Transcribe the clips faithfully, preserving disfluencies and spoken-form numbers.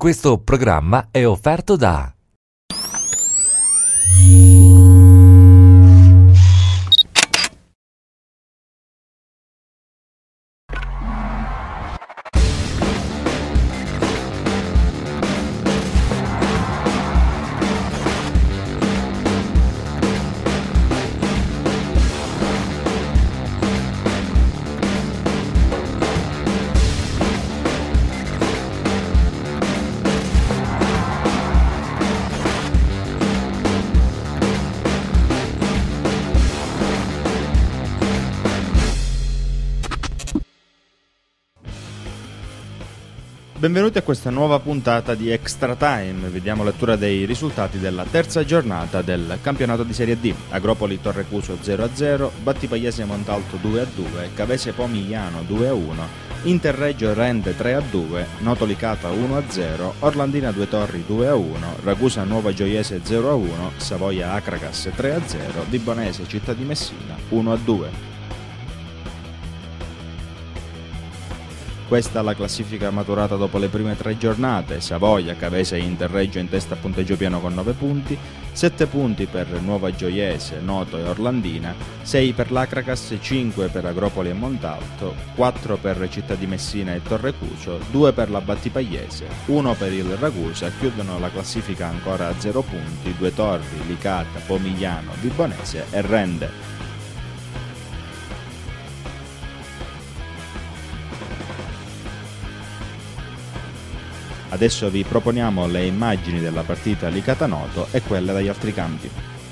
Questo programma è offerto da Benvenuti a questa nuova puntata di Extra Time. Vediamo lettura dei risultati della terza giornata del campionato di Serie D. Agropoli Torrecuso zero a zero, Battipagese Montalto due a due, Cavese Pomigliano due a uno, Interreggio Rende tre a due, Noto Licata uno a zero, Orlandina Due Torri due a uno, Ragusa Nuova Gioiese zero a uno, Savoia Acragas tre a zero, Vibonese Città di Messina uno a due. Questa è la classifica maturata dopo le prime tre giornate. Savoia, Cavese e Interreggio in testa a punteggio pieno con nove punti, sette punti per Nuova Gioiese, Noto e Orlandina, sei per l'Acragas, cinque per Agropoli e Montalto, quattro per Città di Messina e Torrecuso, due per la Battipagese, uno per il Ragusa. Chiudono la classifica ancora a zero punti Due Torri, Licata, Pomigliano, Vibonese e Rende. Adesso vi proponiamo le immagini della partita Licata-Noto e quelle dagli altri campi.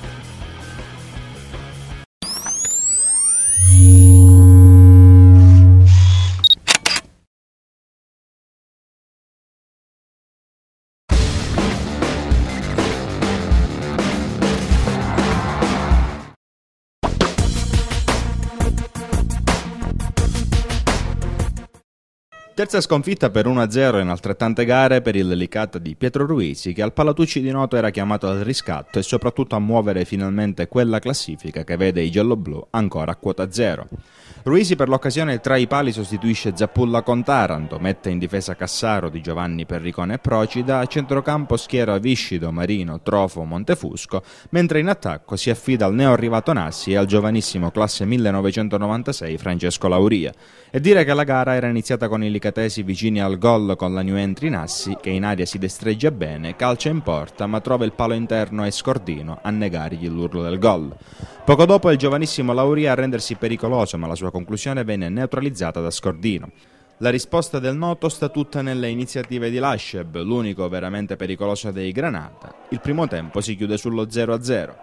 Terza sconfitta per uno a zero in altrettante gare per il Licata di Pietro Ruisi, che al Palatucci di Noto era chiamato al riscatto e soprattutto a muovere finalmente quella classifica che vede i gialloblu ancora a quota zero. Ruisi per l'occasione tra i pali sostituisce Zappulla con Taranto, mette in difesa Cassaro di Giovanni Perricone e Procida, a centrocampo schiera Viscido, Marino, Trofo, Montefusco, mentre in attacco si affida al neoarrivato Nassi e al giovanissimo classe millenovecentonovantasei Francesco Lauria. E dire che la gara era iniziata con i licatesi vicini al gol con la new entry Nassi, che in aria si destreggia bene, calcia in porta ma trova il palo interno e Scordino a negargli l'urlo del gol. Poco dopo è il giovanissimo Lauria a rendersi pericoloso, ma la sua conclusione venne neutralizzata da Scordino. La risposta del Noto sta tutta nelle iniziative di Lascheb, l'unico veramente pericoloso dei Granata. Il primo tempo si chiude sullo zero a zero.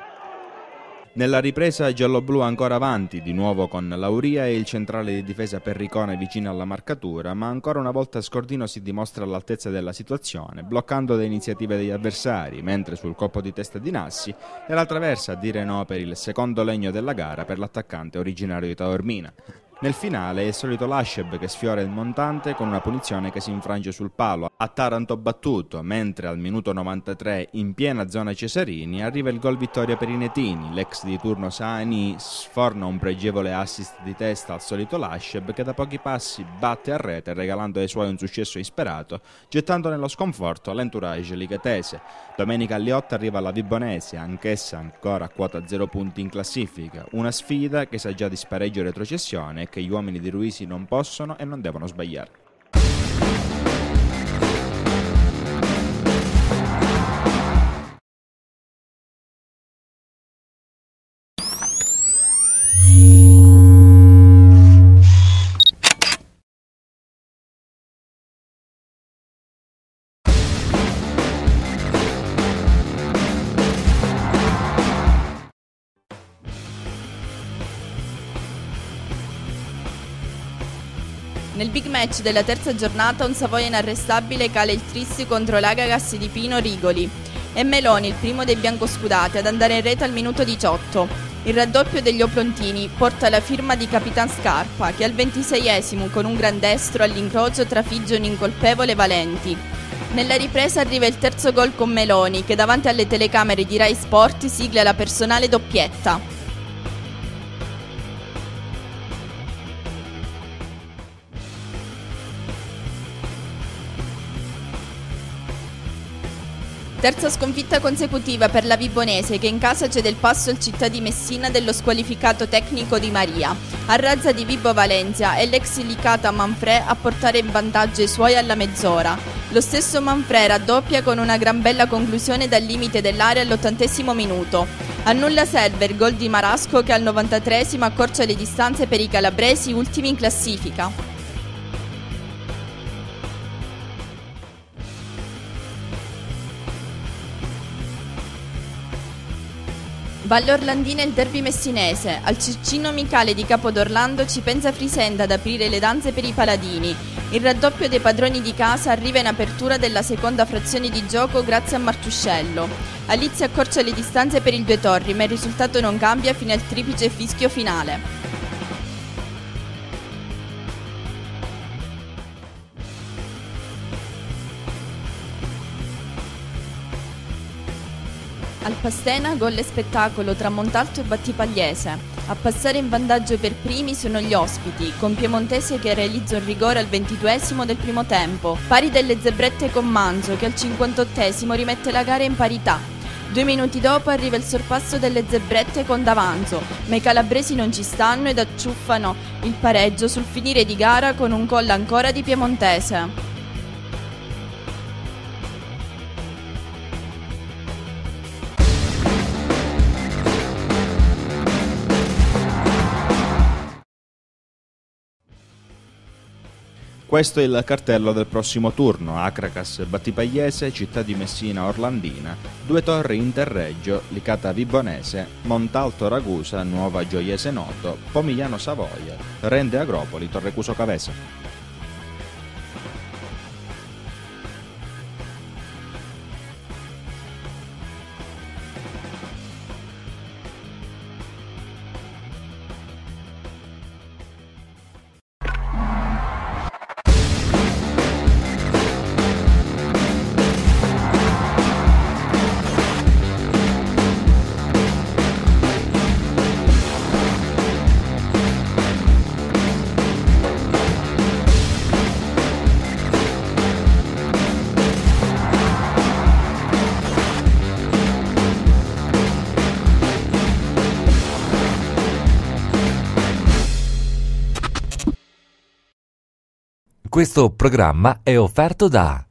Nella ripresa gialloblu ancora avanti, di nuovo con Lauria e il centrale di difesa Perricone vicino alla marcatura, ma ancora una volta Scordino si dimostra all'altezza della situazione, bloccando le iniziative degli avversari, mentre sul colpo di testa di Nassi è la traversa a dire no per il secondo legno della gara per l'attaccante originario di Taormina. Nel finale è il solito Lascheb che sfiora il montante con una punizione che si infrange sul palo a Taranto battuto, mentre al minuto novantatré in piena zona Cesarini arriva il gol vittoria per i Netini. L'ex di turno Saani sforna un pregevole assist di testa al solito Lascheb che da pochi passi batte a rete regalando ai suoi un successo isperato, gettando nello sconforto l'entourage licatese. Domenica a Liotta arriva la Vibonese, anch'essa ancora a quota zero punti in classifica, una sfida che sa già di spareggio e retrocessione che gli uomini di Ruisi non possono e non devono sbagliare. Nel big match della terza giornata un Savoia inarrestabile cala il tris contro l'Agagas di Pino Rigoli. È Meloni il primo dei biancoscudati ad andare in rete al minuto diciotto. Il raddoppio degli Oplontini porta la firma di Capitan Scarpa, che al ventiseiesimo con un gran destro all'incrocio trafigge un incolpevole Valenti. Nella ripresa arriva il terzo gol con Meloni, che davanti alle telecamere di Rai Sport sigla la personale doppietta. Terza sconfitta consecutiva per la Vibonese che in casa cede il passo al Città di Messina dello squalificato tecnico Di Maria. A razza di Vibo Valencia è l'ex Licata Manfrè a portare in vantaggio i suoi alla mezz'ora. Lo stesso Manfrè raddoppia con una gran bella conclusione dal limite dell'area all'ottantesimo minuto. A nulla serve il gol di Marasco che al novantatreesimo accorcia le distanze per i calabresi ultimi in classifica. Valle Orlandina e il derby messinese. Al Circino Micale di Capodorlando ci pensa Frisenda ad aprire le danze per i paladini. Il raddoppio dei padroni di casa arriva in apertura della seconda frazione di gioco grazie a Martuscello. Alizia accorcia le distanze per il Due Torri, ma il risultato non cambia fino al triplice fischio finale. Al Pastena gol e spettacolo tra Montalto e Battipagliese. A passare in vantaggio per primi sono gli ospiti, con Piemontese che realizza un rigore al ventiduesimo del primo tempo, pari delle zebrette con Manzo che al cinquantottesimo rimette la gara in parità. Due minuti dopo arriva il sorpasso delle zebrette con Davanzo, ma i calabresi non ci stanno ed acciuffano il pareggio sul finire di gara con un gol ancora di Piemontese. Questo è il cartello del prossimo turno: Acracas Battipagliese, Città di Messina Orlandina, Due Torri Interreggio, Licata Vibonese, Montalto Ragusa, Nuova Gioiese Noto, Pomigliano Savoia, Rende Agropoli, Torrecuso Cavese. Questo programma è offerto da